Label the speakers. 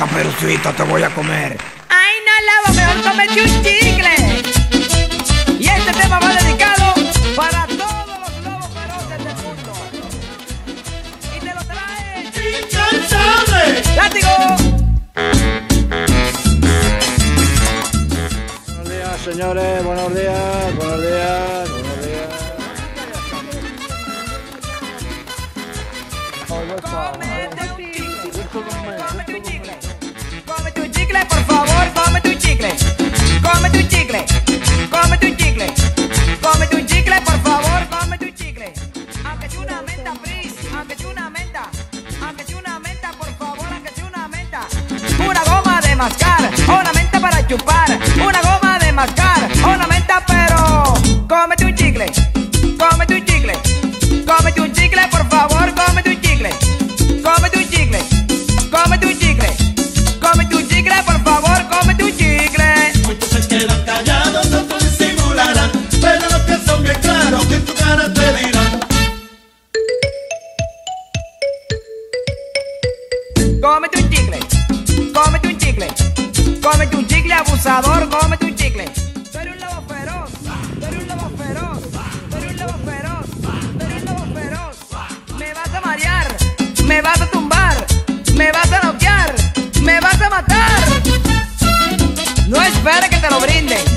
Speaker 1: Caperucita, te voy a comer.
Speaker 2: Ay, no, Lobo, mejor cómete un chicle. Y este tema va dedicado para todos los lobos feroces del mundo. Y te lo trae
Speaker 3: ¡Incansable!
Speaker 2: ¡Látigo!
Speaker 4: Buenos días, señores, buenos días, buenos días, buenos días.
Speaker 2: Cómete un chicle, por favor, cómete un chicle. Cómete un chicle, cómete un chicle. Cómete un chicle, por favor, cómete un chicle. Aunque sea una menta, please, aunque sea una menta. Aunque sea una menta, por favor, aunque sea una menta. Una goma de mascar, una menta para chupar. Una goma de mascar, una menta, pero cómete un chicle. Cómete un chicle. Cómete un chicle, por favor, cómete un chicle. Cómete un chicle. Cómete un chicle. Cómete un chicle, por favor, cómete un chicle.
Speaker 3: Muchos se quedan callados, otros disimularán, pero los que son bien claros que en tu cara te dirán.
Speaker 2: Cómete un chicle. Cómete un chicle. Cómete un chicle, abusador, cómete un chicle. Tú eres un lobo feroz. Tú eres un lobo feroz. Tú eres un lobo feroz. Tú eres un lobo feroz. Me vas a marear. Me vas a tumbar. Me vas a noquear. Me vas a matar. No esperes que te lo brinden.